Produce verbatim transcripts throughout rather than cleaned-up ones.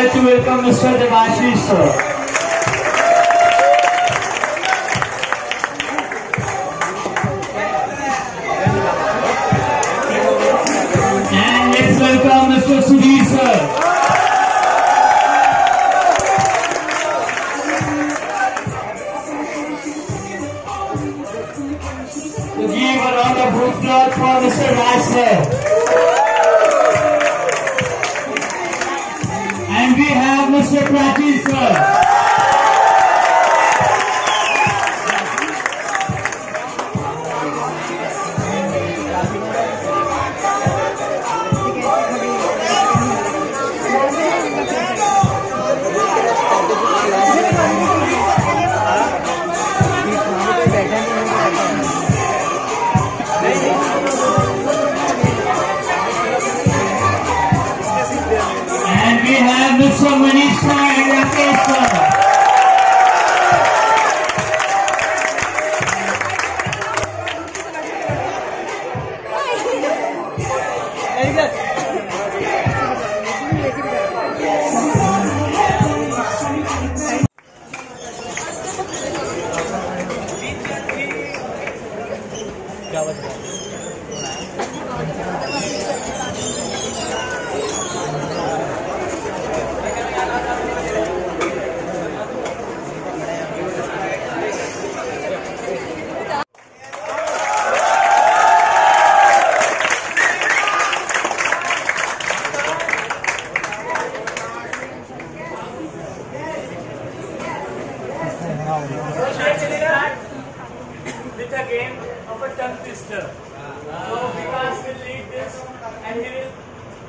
like to welcome Mister Debashish sir. And let's welcome Mister Sudhir sir. To give a round of applause for Mister Raj sir. And we have Mister Prachi sir. And we have Mister Manish and Rakesh sir. With a game of a tongue twister. So Vikas will lead this and he will.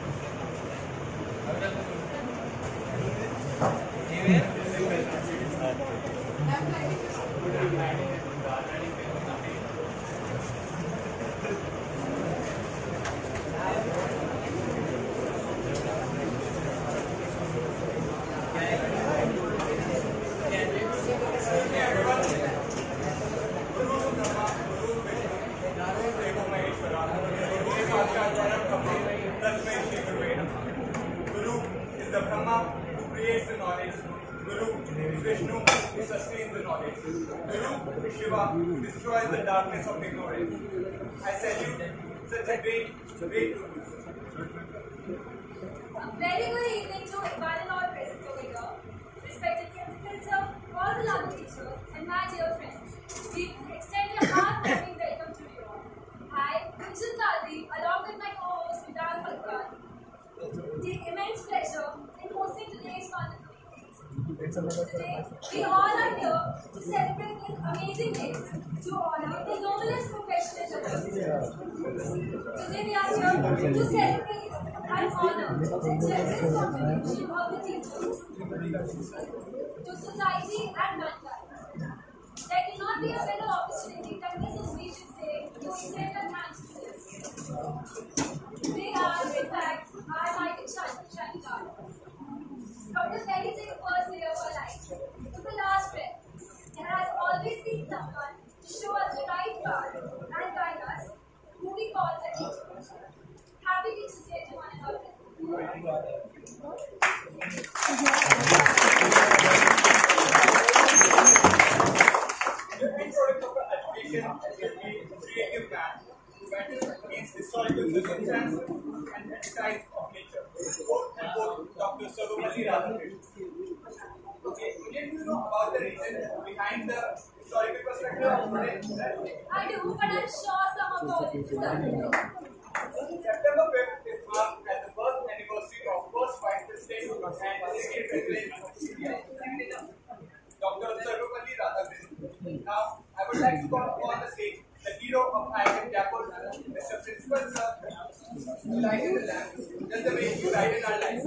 Guru is the Brahma who creates the knowledge. Guru is Vishnu who sustains the knowledge. Guru is Shiva who destroys the darkness of ignorance. I salute such a great, great Guru. A very good evening to one and all present over here. Respected principal sir, all the lovely teachers, and my dear friends. We extend a heartwarming welcome to you all. I, Kunjan Dalvi, along with my co-host Vidal Bhagwan, take immense pleasure in hosting today's wonderful evening. Today, we all are here to celebrate this amazing day to honor the noblest profession in the world. Today, we are here to celebrate and honor the generous contribution of the teachers to society and mankind. There cannot be a better opportunity than this auspicious day to extend our thanks to them. They are, in fact, our mighty shining gardens. From the very day first day of our life to the last breath, there has always been someone to show us the right path and guide us, who we call the teacher. Happy Teachers Day to one and all. The end product of education will be creative man who battles against historical circumstances and exercise of nature. Quote unquote Doctor Sarvapalli Radhakrishnan. Okay, Indian, do you know about the reason behind the historical perspective of today? I do, but I'm sure some of the audience is not. September fifth is marked as the birth anniversary of first Vice President and second President of India, Doctor Sarvapalli Radhakrishnan. Now, I would like to call on the stage the hero of I I M Jaipur, Mister Principal Sir, who lighted the lamp, just the way you lighted our lives.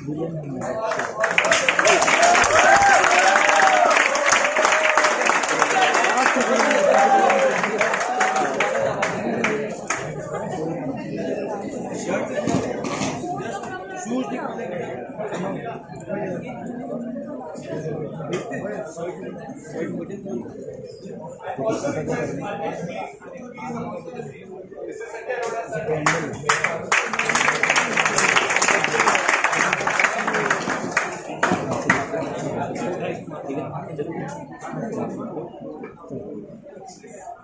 I also request our next please, please also the same. Mister Sanjay Arora sir.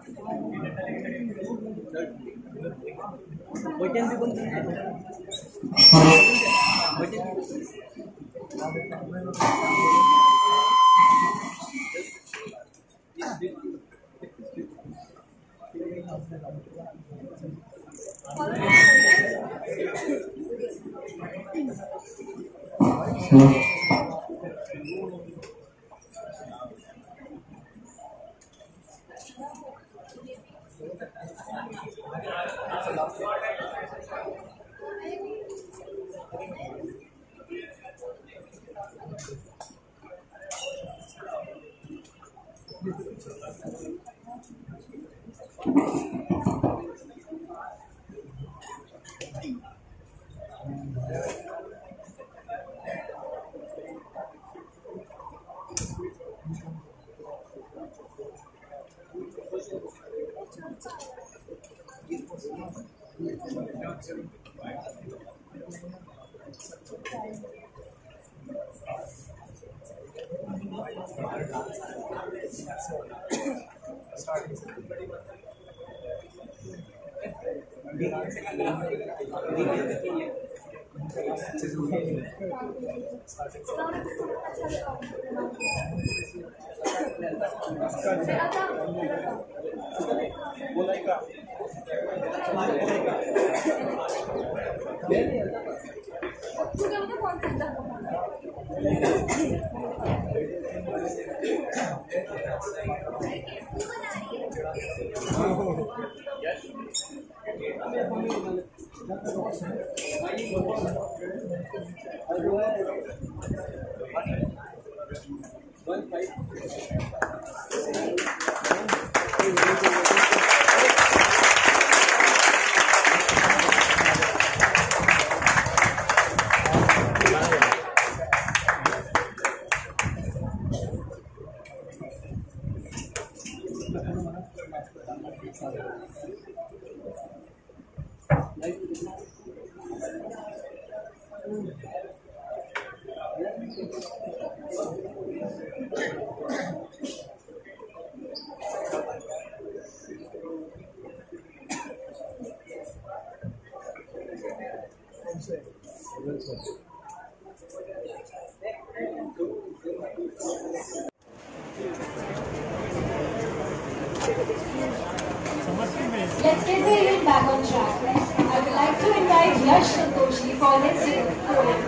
Let's get the event back on track. I would like to invite Yash Santoshi for his poem.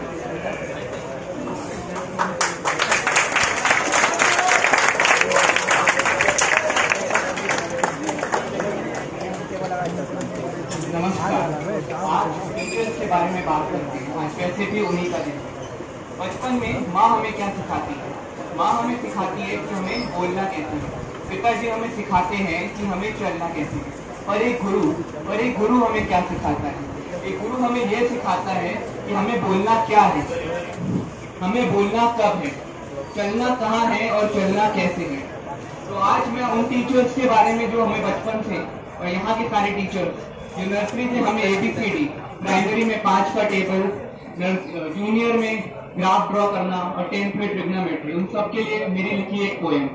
नमस्कार। आज teachers के बारे में बात करते हैं। आज वैसे भी उन्हीं का दिन। बचपन में माँ हमें क्या सिखाती है? माँ हमें सिखाती है कि हमें बोलना कैसे है। पिताजी हमें सिखाते हैं कि हमें चलना कैसे है। और एक गुरु और एक गुरु हमें क्या सिखाता है? एक गुरु हमें यह सिखाता है कि हमें बोलना क्या है, हमें बोलना कब है, चलना कहाँ है और चलना कैसे है। तो आज मैं उन टीचर्स के बारे में जो हमें बचपन से, और यहाँ के सारे टीचर्स जो नर्सरी से हमें एबीसीडी, प्राइमरी में पांच का टेबल, जूनियर में ग्राफ ड्रॉ करना और टेंथ में ट्रिग्नोमेट्री, उन सब के लिए मेरी लिखी एक पोएम।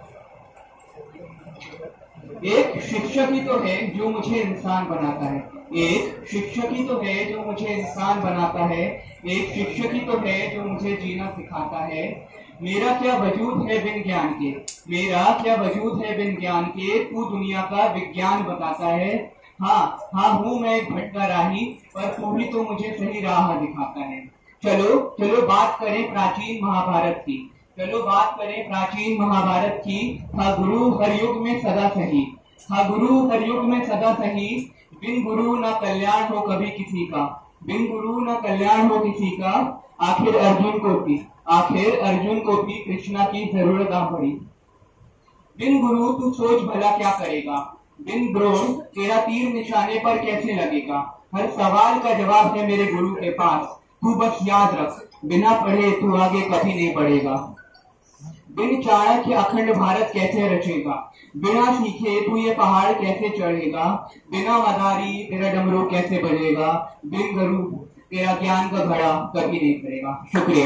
एक शिक्षक ही तो है जो मुझे इंसान बनाता है, एक शिक्षक ही तो है जो मुझे इंसान बनाता है, एक शिक्षक ही तो है जो मुझे जीना सिखाता है। मेरा क्या वजूद है बिन ज्ञान के, मेरा क्या वजूद है बिन ज्ञान के, तू दुनिया का विज्ञान बताता है। हाँ हाँ हूँ मैं एक भटका राही, पर तू ही तो मुझे सही राह दिखाता है। चलो चलो बात करें प्राचीन महाभारत की, चलो बात करें प्राचीन महाभारत की। हा गुरु हर युग में सदा सही, हा गुरु हर युग में सदा सही, बिन गुरु न कल्याण हो कभी किसी का, बिन गुरु न कल्याण हो किसी का। आखिर अर्जुन को भी आखिर अर्जुन को भी कृष्णा की जरूरत आ पड़ी। बिन गुरु तू सोच भला क्या करेगा, बिन द्रोण तेरा तीर निशाने पर कैसे लगेगा। हर सवाल का जवाब है मेरे गुरु के पास, तू बस याद रख बिना पढ़े तू आगे कभी नहीं बढ़ेगा। बिन चाणक्य अखंड भारत कैसे रचेगा, बिना सीखे तू ये पहाड़ कैसे चढ़ेगा। बिना मदारी तेरा डमरू कैसे बजेगा, बिन गुरु तेरा ज्ञान का घड़ा कभी नहीं करेगा। शुक्रिया।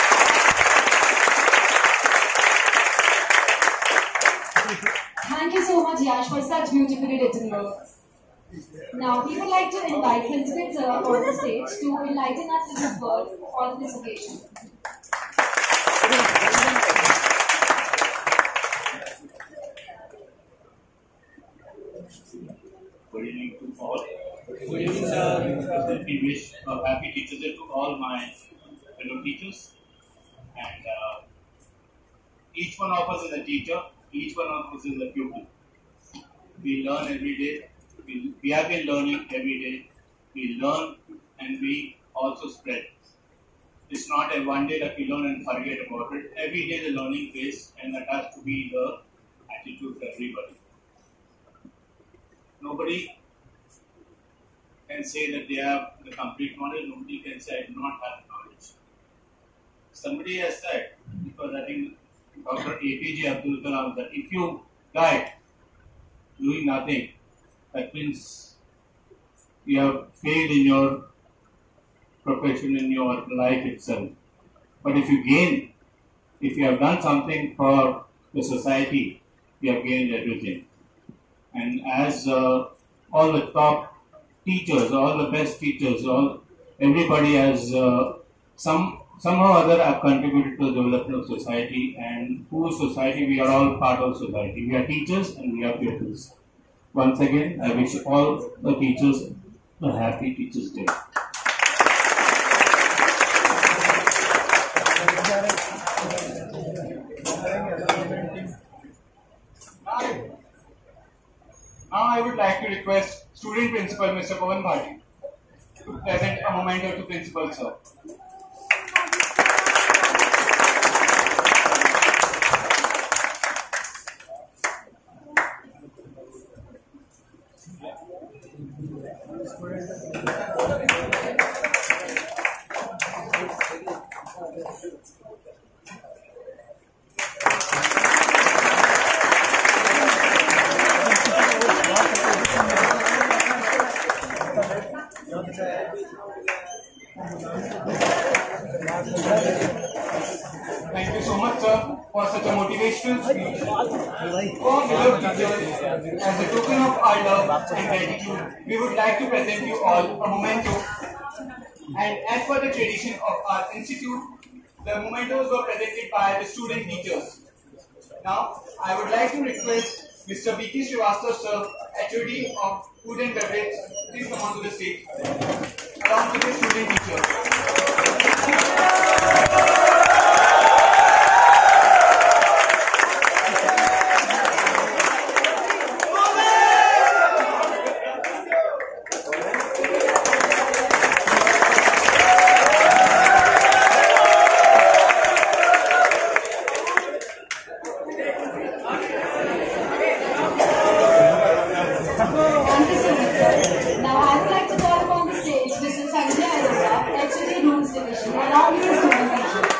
Thank you so Yash for such beautifully written words. Now, we would like to invite Principal Sir on the stage to enlighten us with his words on this occasion. Good evening to all. Good evening, sir. Let me wish a happy Teachers Day to all my fellow teachers. And uh, each one of us is a teacher, each one of us is a pupil. We learn every day. We, we have been learning every day. We learn and we also spread. It's not a one day that we learn and forget about it. Every day the learning phase, and that has to be the attitude for everybody. Nobody can say that they have the complete knowledge. Nobody can say I do not have knowledge. Somebody has said, because I think Doctor A P J Abdul Kalam, that if you die doing nothing, that means you have failed in your profession, in your life itself. But if you gain, if you have done something for the society, you have gained everything. And as uh, all the top teachers, all the best teachers, all everybody has uh, some somehow or other have contributed to the development of society, and whose society, we are all part of society. We are teachers and we are pupils. Once again, I wish all the teachers a happy Teachers Day. Now I would like to request Student Principal Mister Pawan Bhati to present a memento to Principal Sir. Thank you so much, sir, for such a motivational speech. Oh, beloved teachers, as a token of our love and gratitude, we would like to present you all a memento. And as per the tradition of our institute, the mementos were presented by the student teachers. Now, I would like to request Mister B K Srivastava, sir, H O D of Food and Beverage, please come onto the stage, along with the student teachers. Now I would like to call upon the stage Missus Sanjay Arora, H O D Rules Division, along with the student teachers.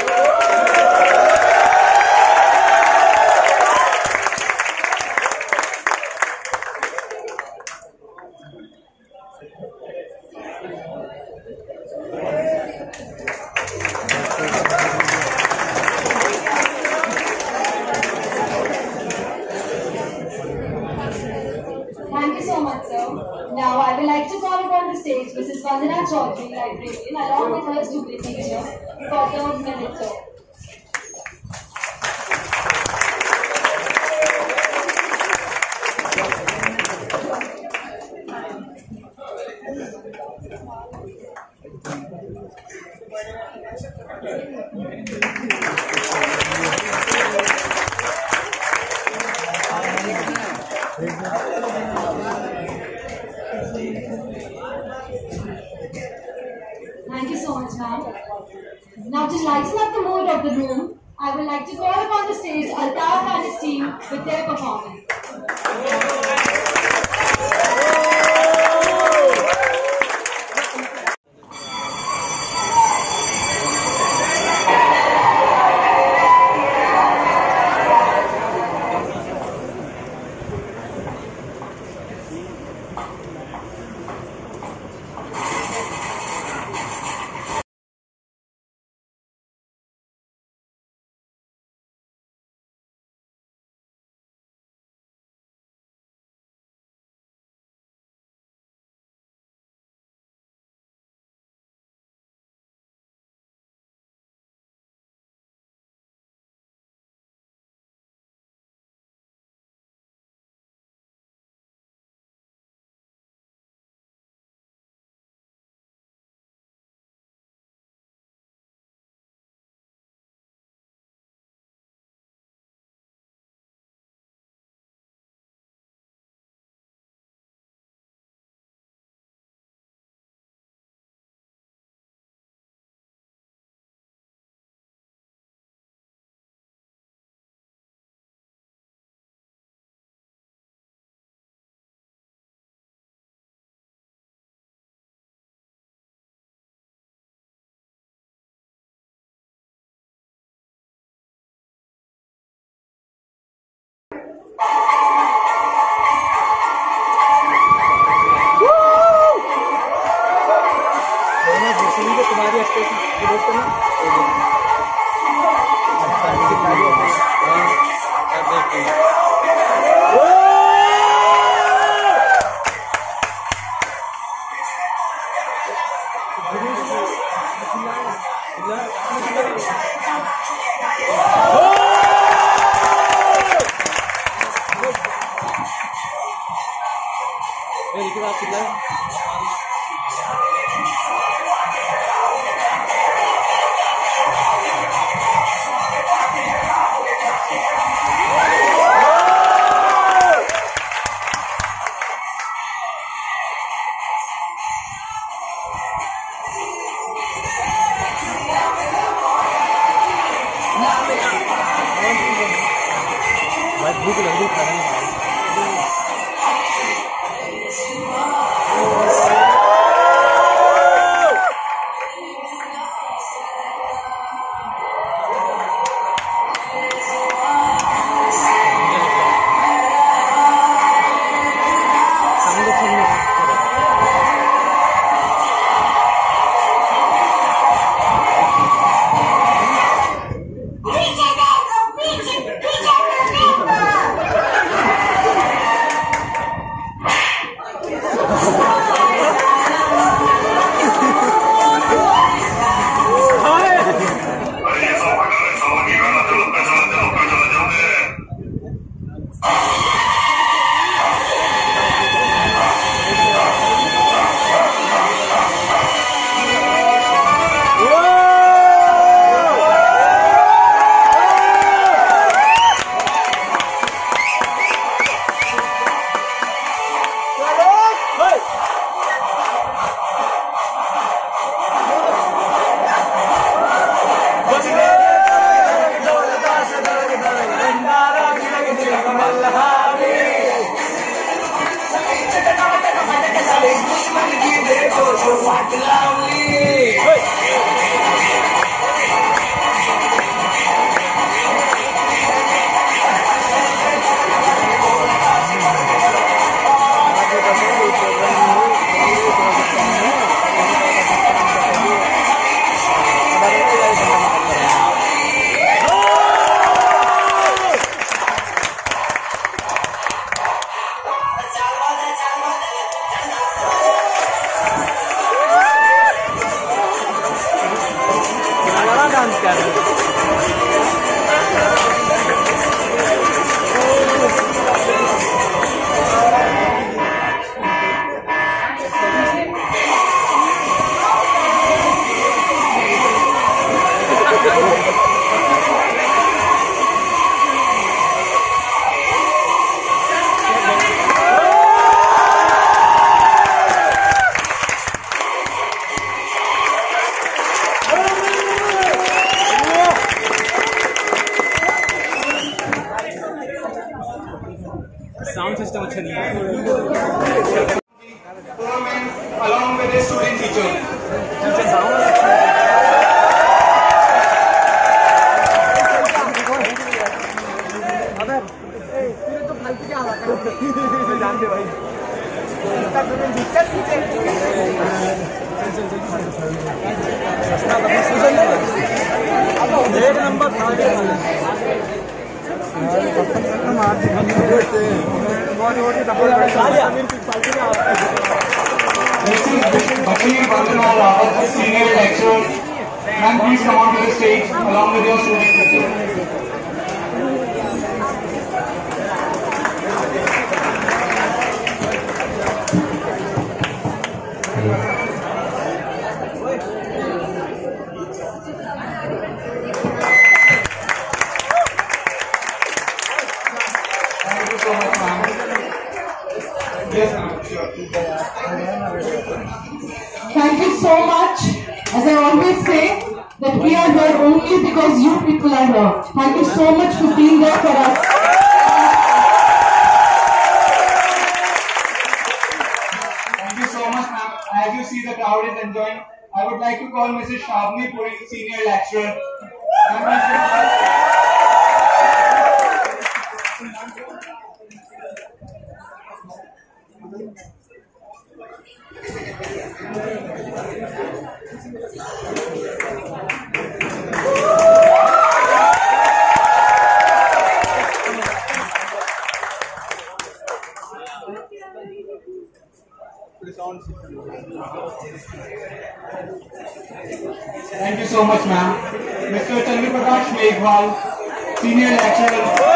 Thank you so much, sir. Now I would like to call upon the stage Missus Vandana Chaudhary, librarian, along with her student teacher, for the memento. Thank you so much, ma'am. Now, to lighten up the mood of the room, I would like to call upon the stage Altaf and his team with their performance. तुम्हारी भूख लगी खाना नहीं sound system अच्छा नहीं है। along with the student teacher. जानते भाई एक number Senior lecturer, ma'am, please come on to the stage along with your student teacher. Thank you so much. As I always say, that we are here only because you people are here. Thank you so much for being there for us. Thank you so much, ma'am. As you see, the crowd is enjoying. I would like to call Missus Shavni Puri, senior lecturer. Thank you so much, ma'am. Mister Chandra Prakash Meghwal, Senior Lecturer.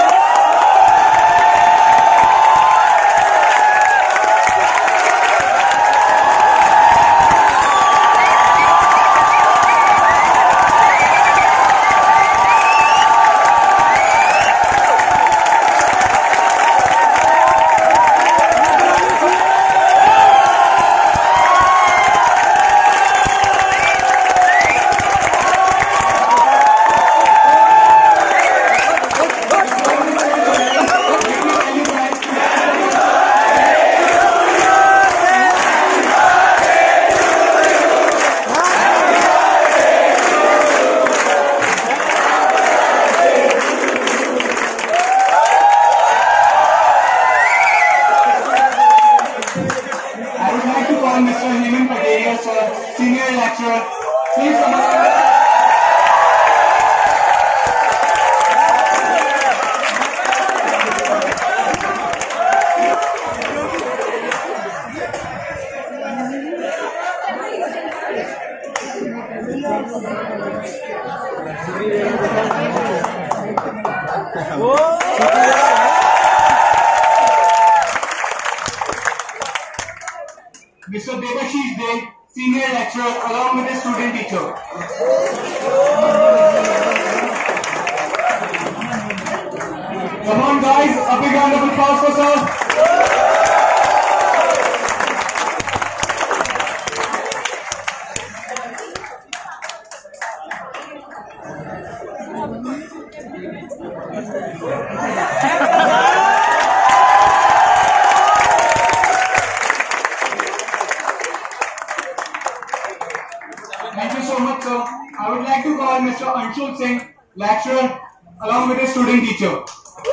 Mister Hemant Patel, sir, Senior Lecturer. Please come on. Mister Debashish Dey, Senior Lecturer, along with a student teacher. Come on guys, a big round of applause for sir. Thank you so much, sir. I would like to call Mister Anshul Singh, lecturer, along with a student teacher.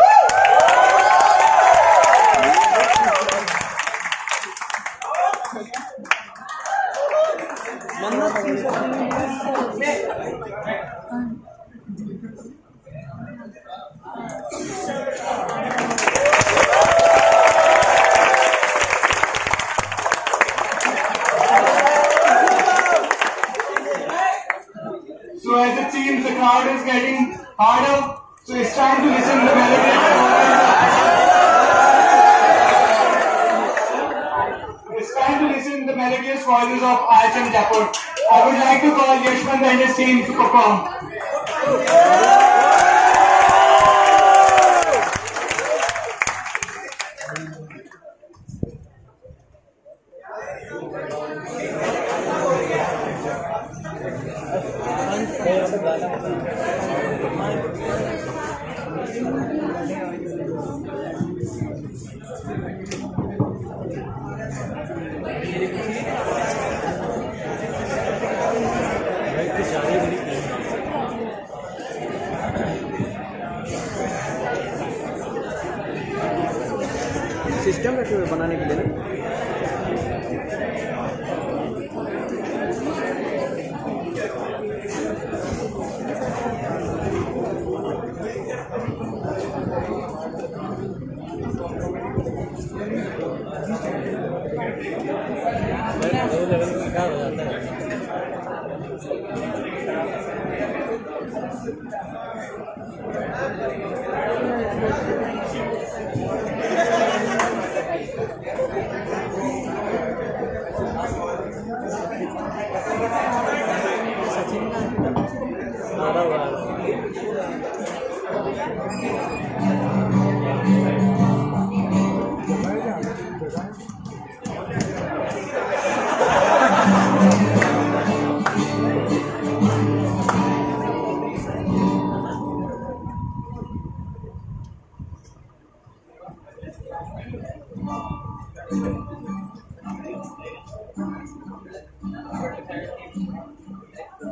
So as it seems the crowd is getting harder, so it's time to listen to the melodious voices. It's time to listen to the melodious voices of I H M Jaipur. I would like to call Yashwant and his team to perform. System रखे हुए बनाने के लिए ना क्या हो जाता है मारा हुआ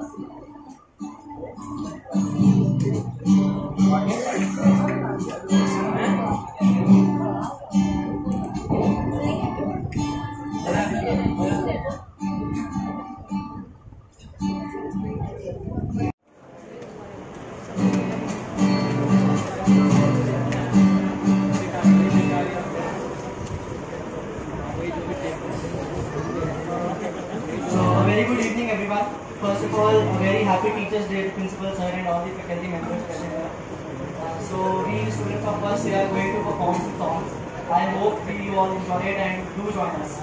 What? Very good evening, everyone. First of all, a very happy Teachers' Day to Principal Sir and all the faculty members present here. Uh, so, we students of first year are going to perform some songs. I hope we you all enjoy it and do join us.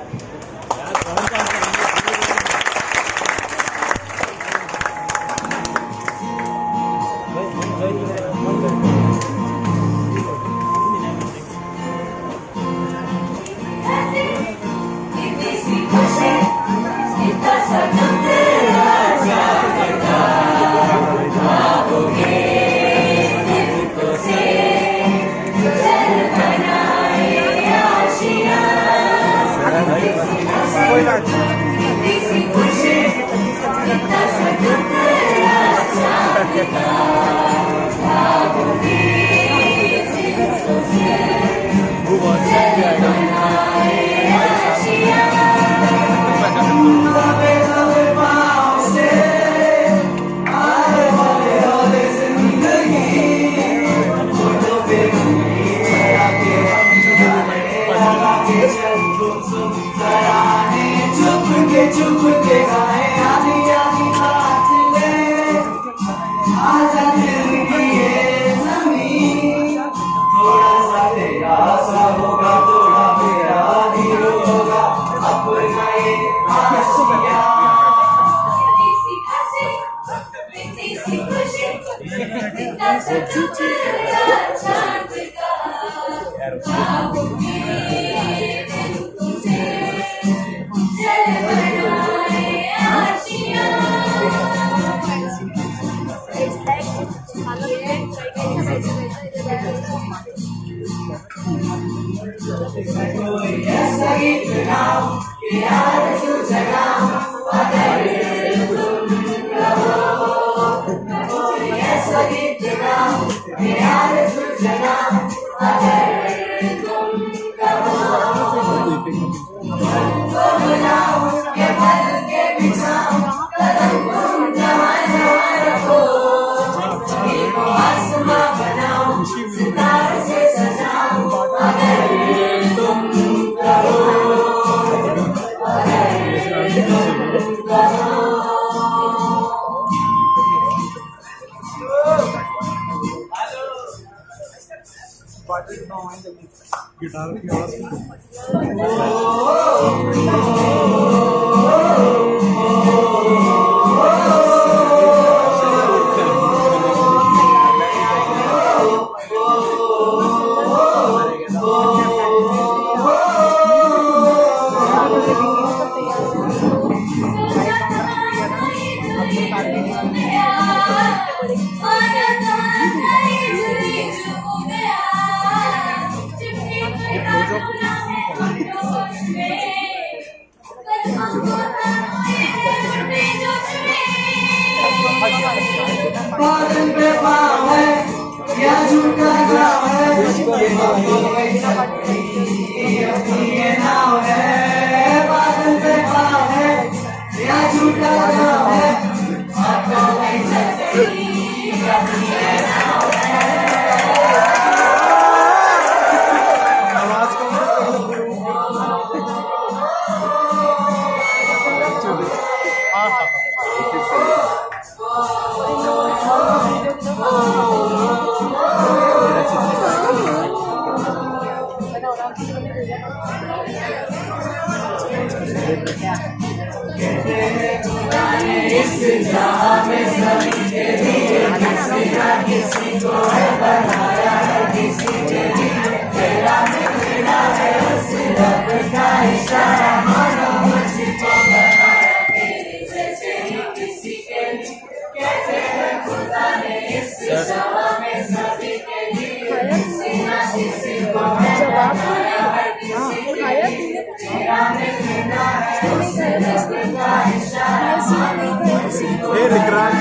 Hey, Vikrant,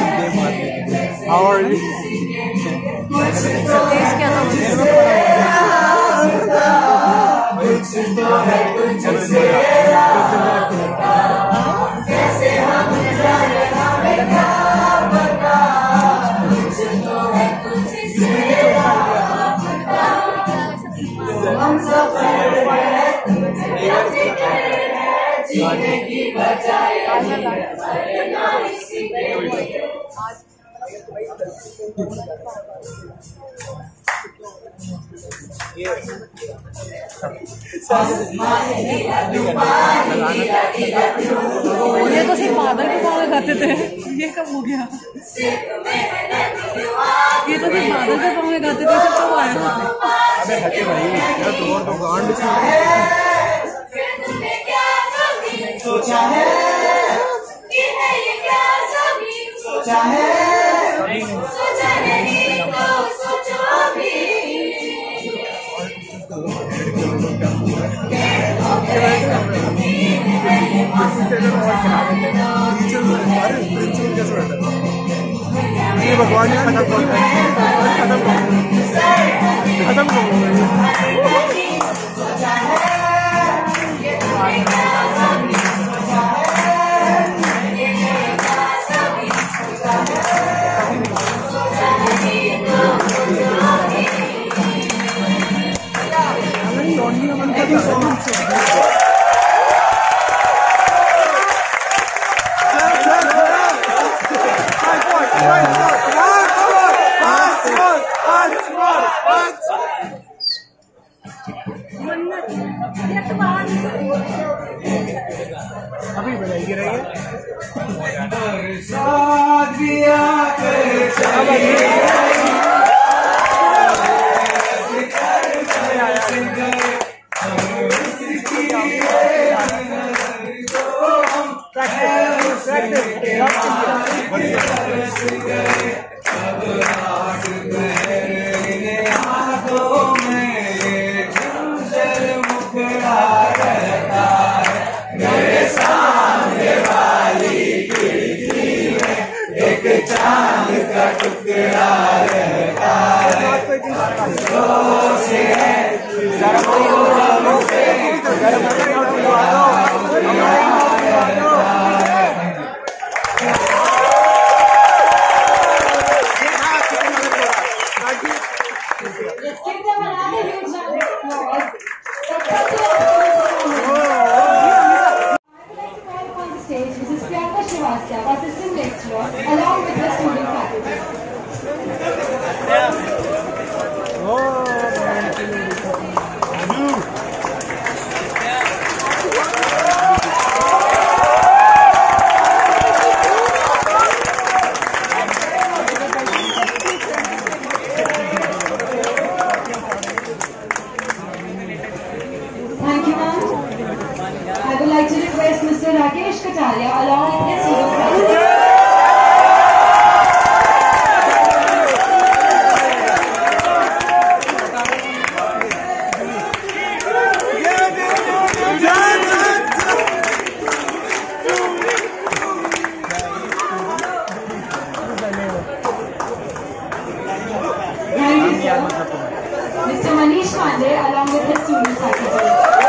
how are you? कैसे हम जाने ना ये तो सिर्फ बादल के पाँव में गाते थे, ये कब हो गया? ये तो सिर्फ बादल के पाँव में गाते थे, सब कब आया? अबे हटे भाई, यार तुम्हारा तो गांड सोचा है कि है ये क्या सभी सोचा है सोचा नहीं तो सोचो भी ये भगवान ने खत्म कर दिया, खत्म कर दिया, खत्म कर दिया। अभी बनाई रही है चांद का टुकड़ा रहता assistant lecturer along with the student faculty. Thank you, ma'am. I would like to request Mister Rakesh Kataria along with his student faculty. Mister Manish Pandey along with his student faculty.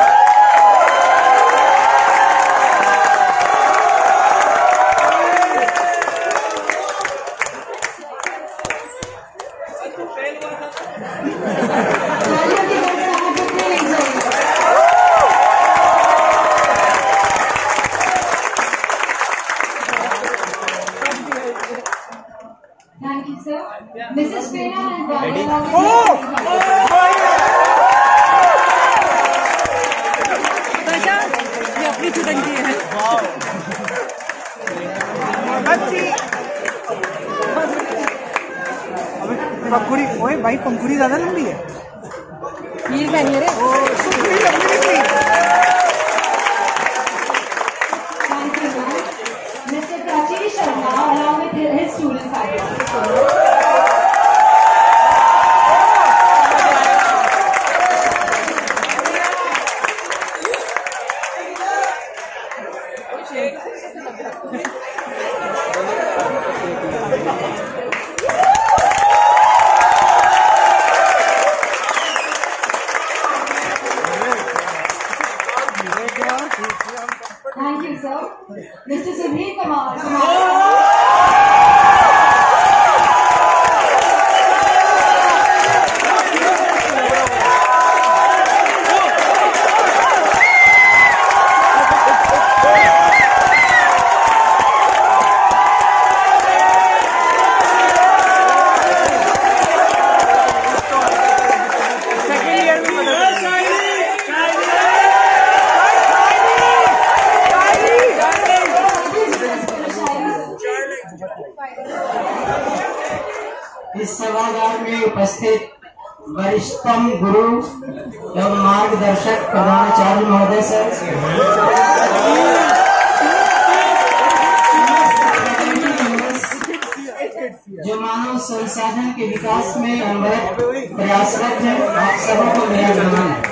Thank you, sir. Missus Pena and Rani along with his student faculty. ये अपनी चुटंकी है। पंखुड़ी, ओए भाई पंखुड़ी ज्यादा लंबी है। Heal पहनी है रे। Thank you, ma'am. Mister Prachi Sharma along with his student faculty. Thank you, sir. Mister Subhir Kumar. इस सभागार में उपस्थित वरिष्ठतम गुरु एवं मार्गदर्शक प्रधानाचार्य महोदय सर, जो मानव संसाधन के विकास में अनवरत प्रयासरत है, आप सबों को मेरा नमन है।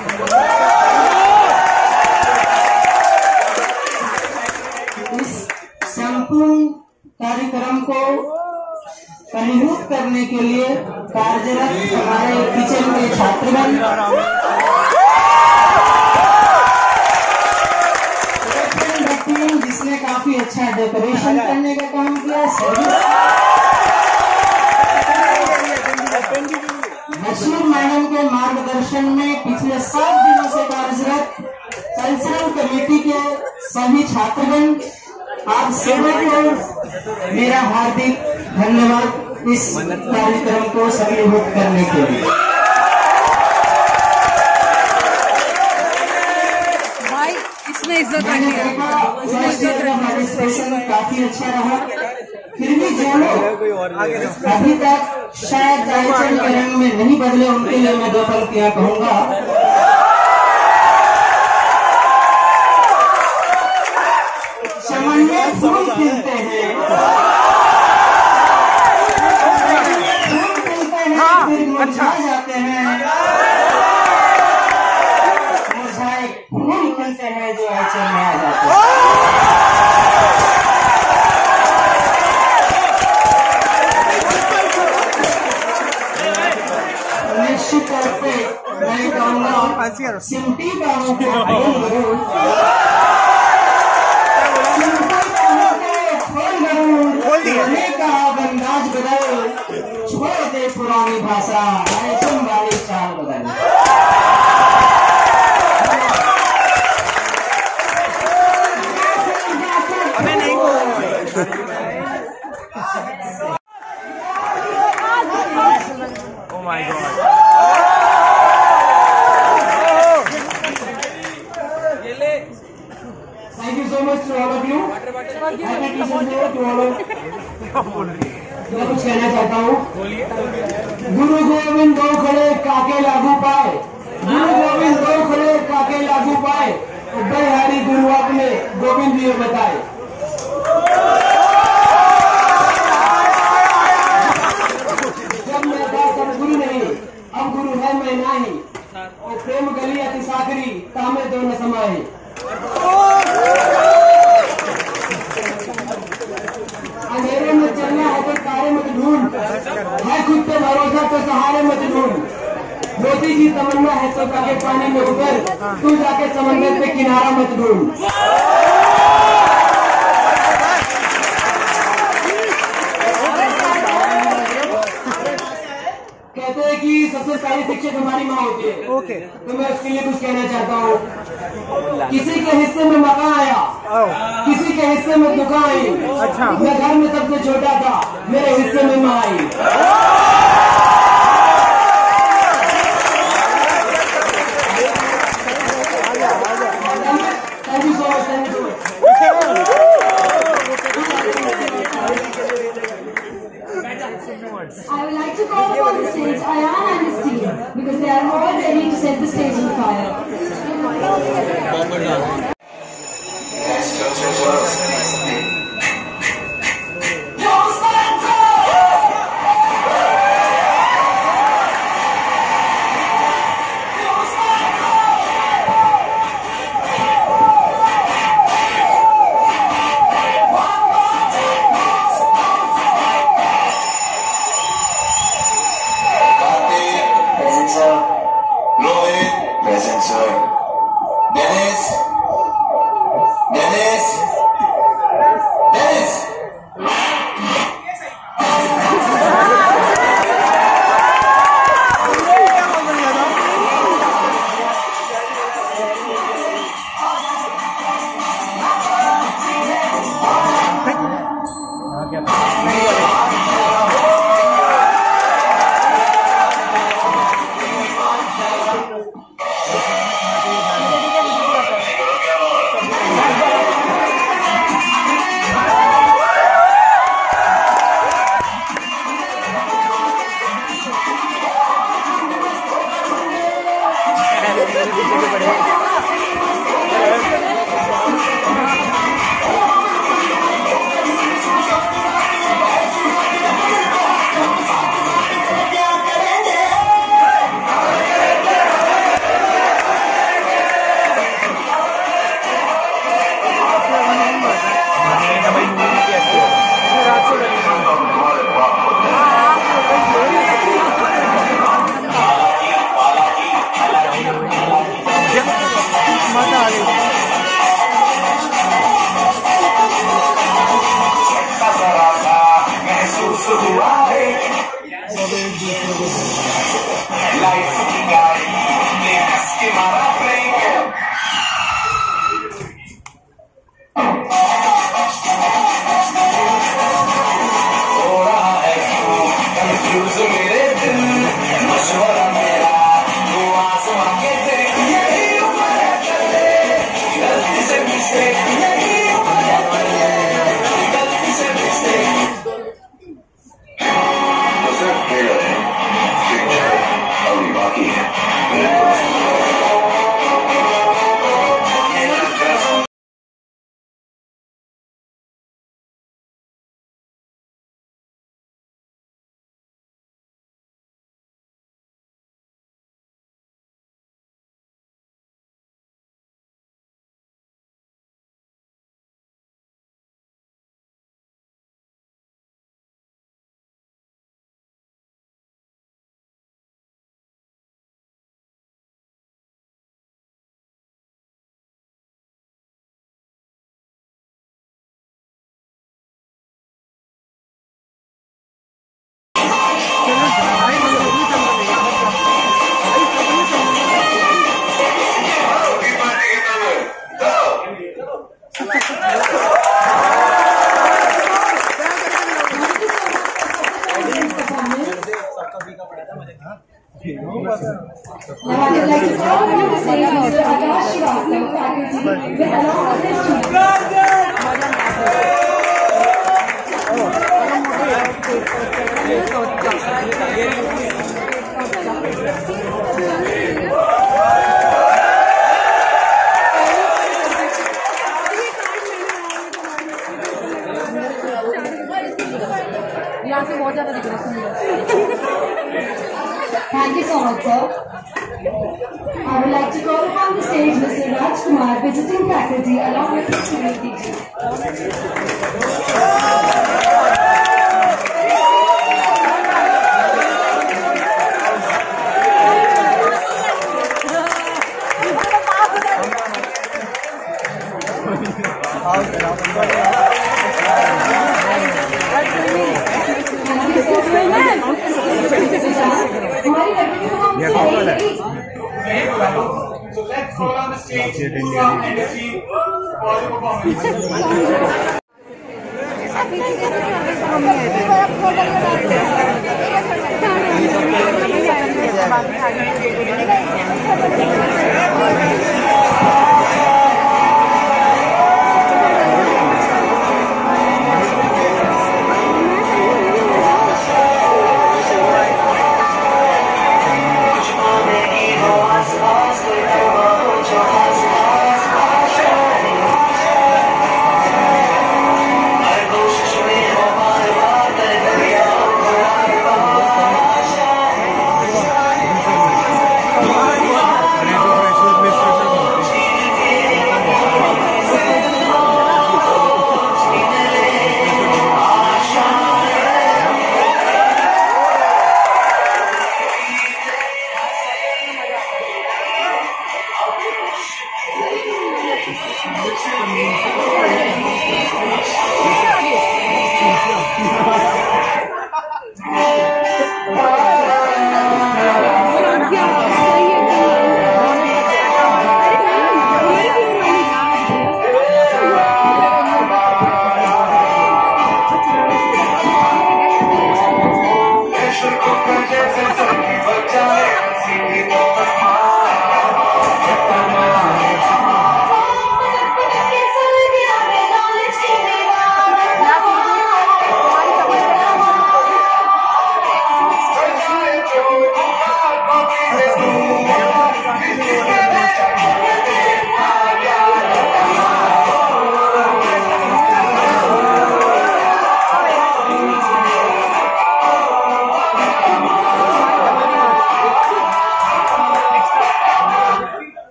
इस संपूर्ण कार्यक्रम को परिणत करने के लिए कार्यरत हमारे किचन के छात्रगण, जिसने काफी अच्छा डेकोरेशन करने का काम किया, बशीर मैडम के मार्गदर्शन में पिछले सात दिनों से कार्यरत कल्चरल कमेटी के सभी छात्रगण, आप सभी को मेरा हार्दिक धन्यवाद इस कार्यक्रम को सफलीभूत करने के लिए। भाई इसने इज्जत पार्टिसिपेशन काफी अच्छा रहा, फिर भी जो लोग अभी तक शायद चायचल के रंग में नहीं बदले, उनके लिए मैं दो पंक्तियां कहूंगा। चमन में फूल खिलते हैं, फिर मुरझा जाते हैं, मुरझाए फूल खिलते हैं जो आंचल में आ जाते हैं। निश्चित तौर पे मैं कहूँगा सिमटी गाँव के फूल जरूर, का अंदाज बदल, छोड़ दे पुरानी भाषा, आइटम वाली चाल बदल। हमें नहीं Oh my God. Thank you so much to all of you. Happy Teachers Day to all of you. मैं कुछ कहना चाहता हूँ। गुरु गोविंद दो खड़े काके लागू पाए, गुरु गोविंद दो खड़े काके लागू पाए, बड़े गुरु आपने गोविंद जी बताए। जब मैं था तब गुरु नहीं, अब गुरु है मैं नहीं, और प्रेम गली अति साकरी तामे दो न समाए। अंधेरे में चलना है तो तारे मत ढूंढ, है खुद पे भरोसा तो सहारे मत ढूंढ, मोदी जी तमन्ना है तो ताके पानी में उतर, तू जाके समंदर पे किनारा मत ढूंढ। कहते हैं कि सबसे पहली शिक्षक हमारी माँ होती है। ओके। तो मैं उसके लिए कुछ कहना चाहता हूँ। किसी के हिस्से में मकान आया, किसी के हिस्से में दुकान आई। अच्छा। मैं घर में सबसे छोटा था, मेरे हिस्से में माँ आई। Thank you so much, thank you so much. I would like to call upon the stage Ayan and his team because they are all ready to set the stage on fire. यहाँ से बहुत ज्यादा दिख रहा है सुंदर। Thank you so much, sir. I would like to call upon the stage Mister Rajkumar, visiting faculty, along with his student teachers. So let's call on the stage and receive for the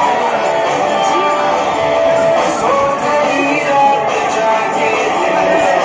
Good.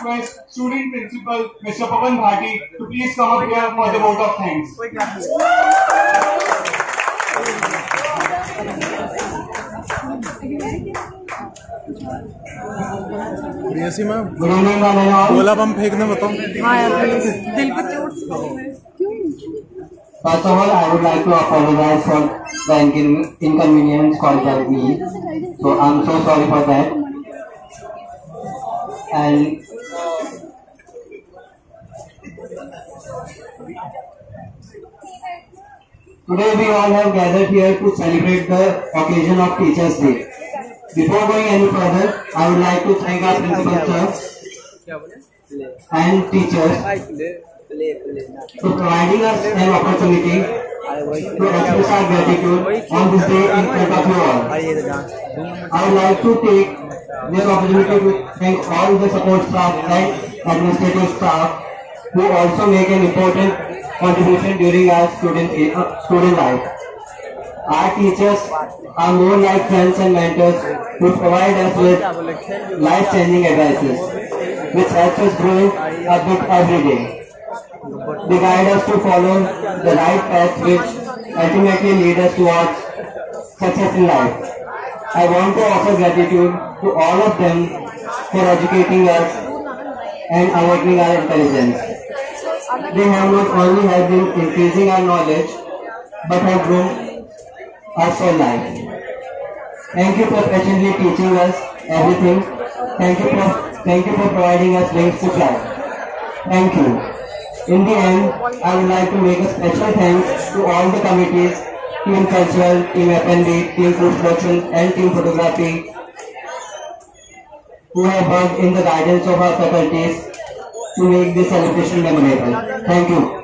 request student principal Mister Pawan Bhati to please come up here for the vote of thanks. Priyasi ma'am गोला बम फेंकना बताओ। हाँ यार दिल को चोट। First of all, I would like to apologize for the incon- inconvenience caused by me. So I'm so sorry for that. And today we all have gathered here to celebrate the occasion of Teachers' Day. Before going any further, I would like to thank our principal sir and teachers for providing us an opportunity to express our gratitude on this day in front of you all. I would like to take this opportunity to thank all the support staff and administrative staff who also make an important contribution during our student, uh, student life. Our teachers are more like friends and mentors who provide us with life-changing advices, which helps us grow a bit every day. They guide us to follow the right path which ultimately lead us towards success in life. I want to offer gratitude to all of them for educating us and awakening our intelligence. They have not only helped in increasing our knowledge, but have grown us for life. Thank you for patiently teaching us everything. Thank you for, thank you for providing us wings to fly. Thank you. In the end, I would like to make a special thanks to all the committees, Team Cultural, Team F and B, Team Food Production and Team Photography, who have worked in the guidance of our faculties to make this celebration memorable. Thank you.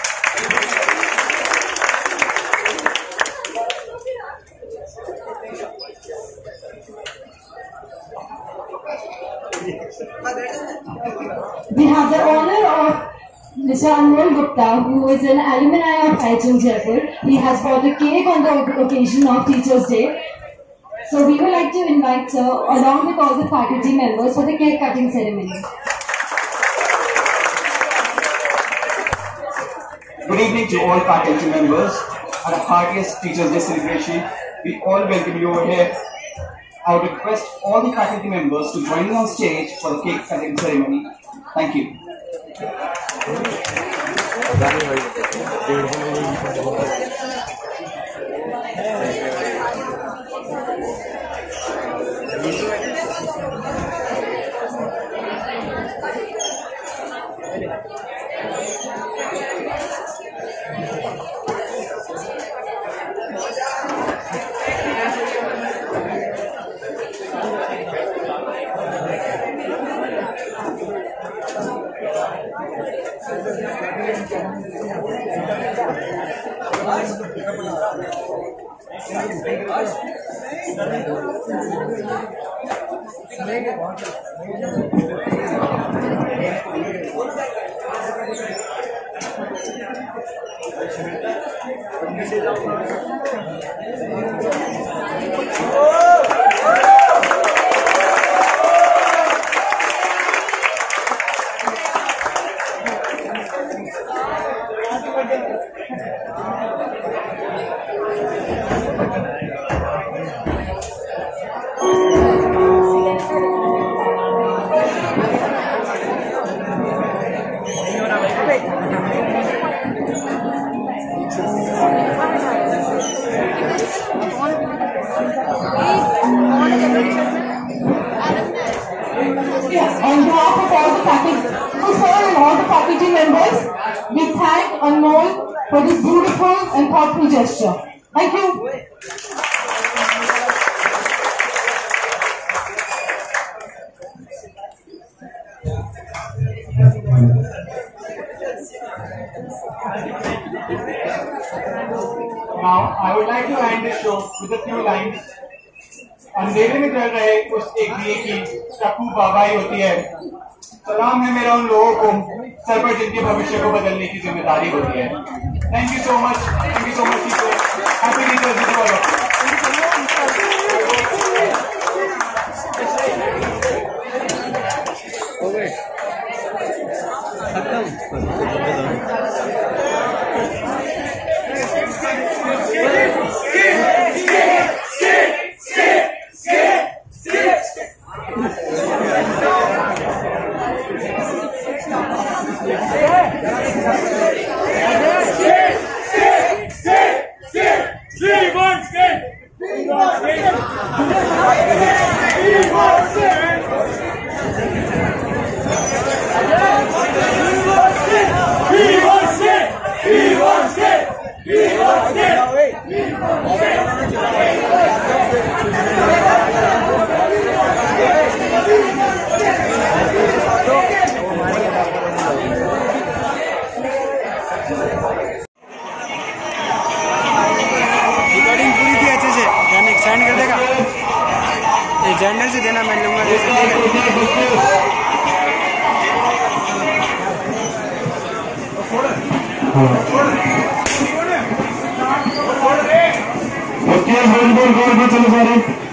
We have the honor of Mister Anmol Gupta, who is an alumni of I G M Jaipur. He has brought a cake on the occasion of Teachers' Day. So we would like to invite sir along with all the faculty members for the cake cutting ceremony. Good evening to all faculty members at the heartiest Teachers' Day celebration. We all welcome you over here. I would request all the faculty members to join me on stage for the cake cutting ceremony. Thank you. On behalf of all the faculty, and all the faculty members, we thank Anmol for this beautiful and thoughtful gesture. Thank you. Now, I would like to end this show with a few lines. अंधेरे में चल रहे उस एक दिए की चक्कू बाबाई होती है। सलाम है मेरा उन लोगों को सर पर जिनके भविष्य को बदलने की जिम्मेदारी होती है। Thank you so much, thank you so much teacher. Happy teachers day to all of you. Recording पूरी थी अच्छे से, जाने सेंड कर देगा, ये जनरल से देना मैं लूँगा। ओके, गोल गोल गोल चलो सारे।